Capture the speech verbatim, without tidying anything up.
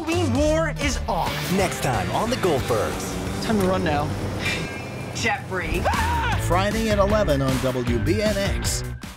Halloween war is on. Next time on the Goldbergs. Time to run now. Jeffrey. Friday at eleven on W B N X.